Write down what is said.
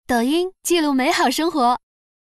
抖音记录美好生活。